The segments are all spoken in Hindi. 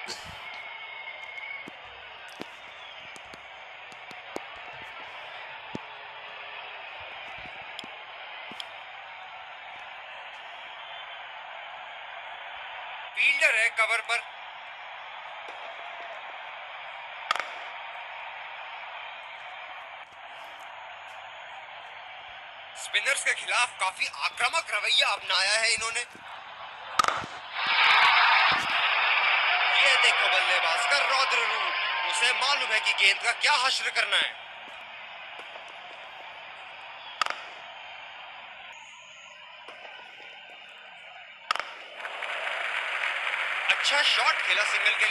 फील्डर है कवर पर। स्पिनर्स के खिलाफ काफी आक्रामक रवैया अपनाया है इन्होंने। ये देखो बल्लेबाज का रौद्र रूप, उसे मालूम है कि गेंद का क्या हश्र करना है। अच्छा शॉट खेला सिंगल के लिए।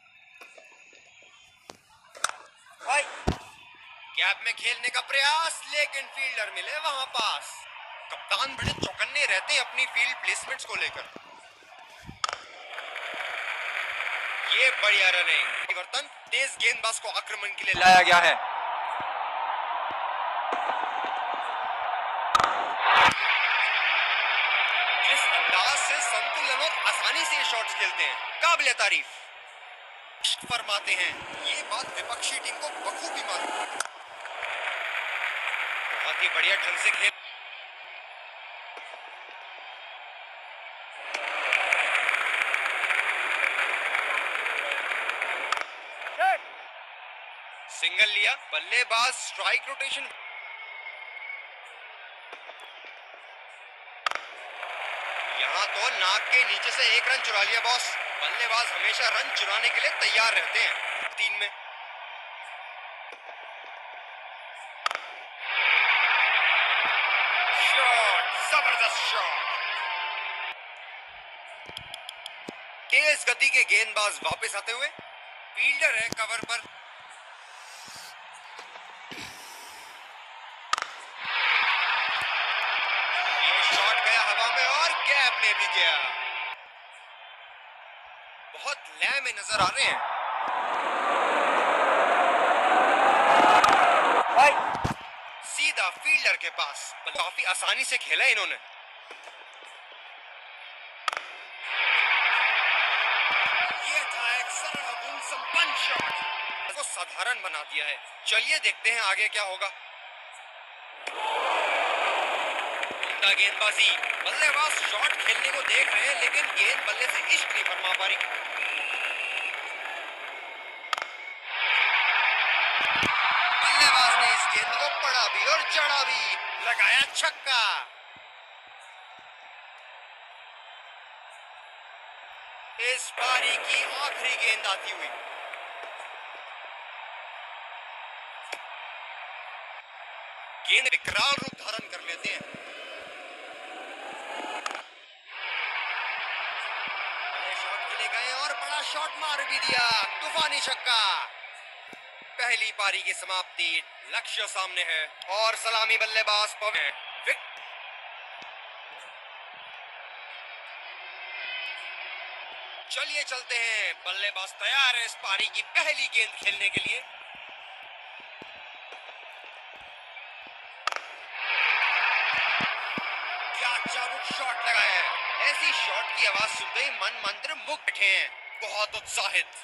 गैप में खेलने का प्रयास, लेकिन फील्डर मिले वहां पास। कप्तान बड़े चौकन्ने रहते हैं अपनी फील्ड प्लेसमेंट्स को लेकर। ये बढ़िया रनिंग। परिवर्तन, तेज गेंदबाज को आक्रमण के लिए लाया गया है। जिस अंदाज से संतुलन और आसानी से शॉट्स खेलते हैं, काबिले तारीफ। फरमाते हैं, ये बात विपक्षी टीम को बखूबी मालूम है। बहुत ही बढ़िया ढंग से खेल। सिंगल लिया, बल्लेबाज स्ट्राइक रोटेशन। यहां तो नाक के नीचे से एक रन चुरा लिया बॉस। बल्लेबाज हमेशा रन चुराने के लिए तैयार रहते हैं। 3 में शॉट, जबरदस्त शॉट। तेज गति के गेंदबाज वापस आते हुए। फील्डर है कवर पर। ये शॉट गया हवा में और गैप में भी गया। बहुत लय में नजर आ रहे हैं। सीधा फील्डर के पास। काफी आसानी से खेला इन्होंने। ये था एक सरल गुण संपन्न शॉट, को साधारण बना दिया है। चलिए देखते हैं आगे क्या होगा। गेंदबाजी, बल्लेबाज शॉट खेलने को देख रहे हैं, लेकिन गेंद बल्ले से इश्क नहीं फरमा पा रही। बल्लेबाज ने इस गेंद को पड़ा भी और जड़ा भी, लगाया छक्का। इस पारी की आखिरी गेंद आती हुई। गेंद विकराल रूप धारण कर लेते हैं। शॉट मार भी दिया, तूफानी छक्का। पहली पारी की समाप्ति, लक्ष्य सामने है और सलामी बल्लेबाज पवन। चलिए चलते हैं, बल्लेबाज तैयार है इस पारी की पहली गेंद खेलने के लिए। क्या चाबुक शॉट लगाया है। ऐसी शॉट की आवाज सुनते ही मन मंत्र मुग्ध बैठे हैं, बहुत उत्साहित।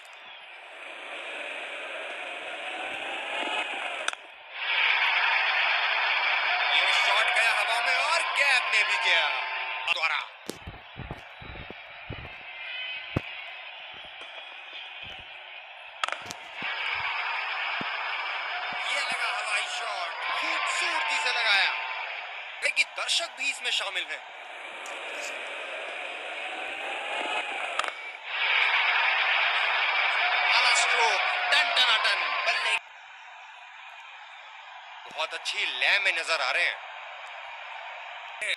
ये शॉट गया हवा में और गैप में भी गया। द्वारा ये लगा हवाई शॉट, खूबसूरती से लगाया, लेकिन दर्शक भी इसमें शामिल हैं। बल्ले बहुत अच्छी लय में नजर आ रहे हैं।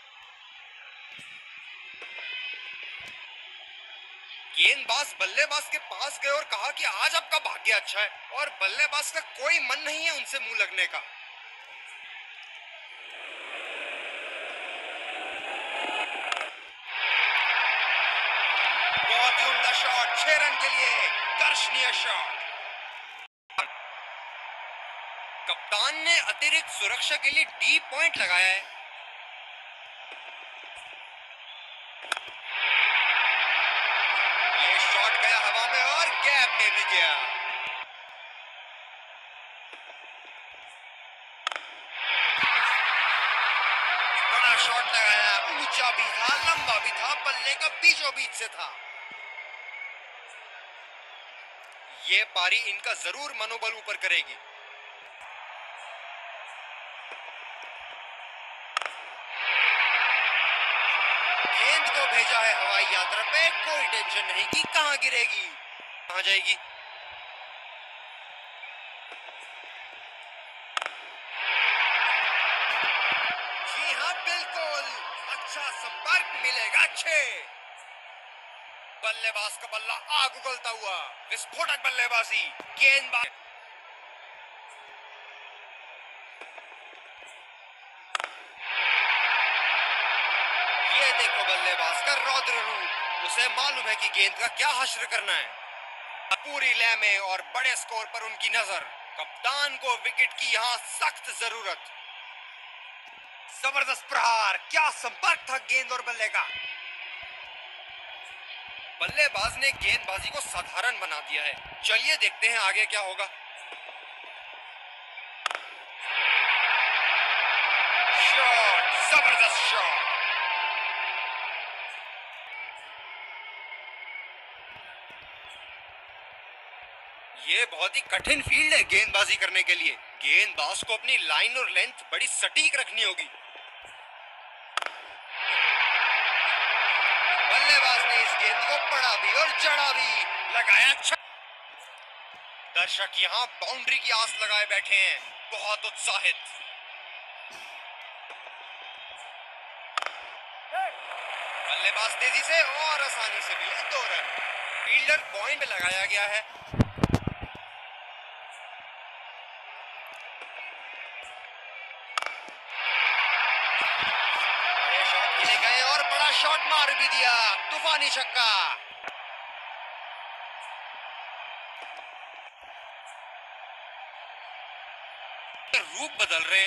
गेंदबाज बल्लेबाज के पास गए और कहा कि आज आपका भाग्य अच्छा है, और बल्लेबाज का कोई मन नहीं है उनसे मुंह लगने का। बहुत ही उम्दा शॉट, 6 रन के लिए दर्शनीय शॉट। कप्तान ने अतिरिक्त सुरक्षा के लिए डी पॉइंट लगाया है। ये शॉट गया हवा में और भी गया। बड़ा शॉट लगाया, ऊंचा भी था, लंबा भी था, बल्ले का बीचों बीच से था। ये पारी इनका जरूर मनोबल ऊपर करेगी। गेंद को भेजा है हवाई यात्रा पे, कोई टेंशन नहीं कि कहां गिरेगी, कहां जाएगी। जी हाँ, बिल्कुल अच्छा संपर्क मिलेगा। अच्छे बल्लेबाज का बल्ला आग उगलता हुआ, विस्फोटक बल्लेबाजी। गेंदबाज ये देखो बल्लेबाज का रौद्र रूप, उसे मालूम है कि गेंद का क्या हश्र करना है। पूरी लय में और बड़े स्कोर पर उनकी नजर। कप्तान को विकेट की यहाँ सख्त जरूरत। जबरदस्त प्रहार, क्या संपर्क था गेंद और बल्ले का। बल्लेबाज ने गेंदबाजी को साधारण बना दिया है। चलिए देखते हैं आगे क्या होगा। शॉट, जबरदस्त शॉट। ये बहुत ही कठिन फील्ड है गेंदबाजी करने के लिए। गेंदबाज को अपनी लाइन और लेंथ बड़ी सटीक रखनी होगी। बल्लेबाज ने इस गेंद को पड़ा भी और जड़ा भी, लगाया अच्छा। दर्शक यहाँ बाउंड्री की आस लगाए बैठे हैं, बहुत उत्साहित। बल्लेबाज तेजी से और आसानी से मिले 2 रन। फील्डर पॉइंट पे लगाया गया है। बड़े शॉट खेले गए और बड़ा शॉट मार भी दिया, तूफानी छक्का। रूप बदल रहे हैं।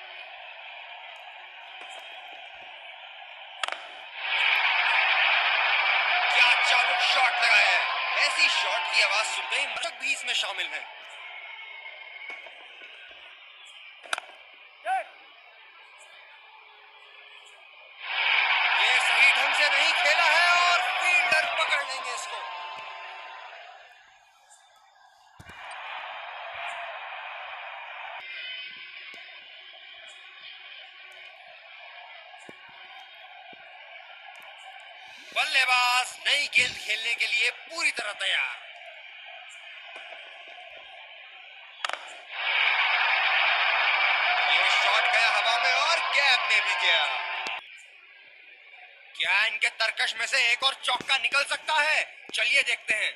क्या चाबुक शॉट लगाया है। ऐसी शॉट की आवाज सुनते ही दर्शक भी इसमें शामिल है। ये सही ढंग से नहीं खेला है और फील्डर पकड़ लेंगे इसको। बल्लेबाज नई गेंद खेलने के लिए पूरी तरह तैयार। ये शॉट गया हवा में और गैप में भी गया। क्या इनके तरकश में से एक और चौका निकल सकता है? चलिए देखते हैं।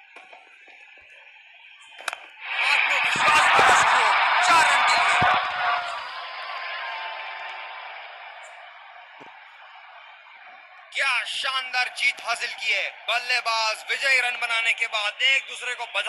आत्मविश्वास भरा स्ट्रोक, 4 रन के लिए। क्या शानदार जीत हासिल की है। बल्लेबाज विजयी रन बनाने के बाद एक दूसरे को बधाई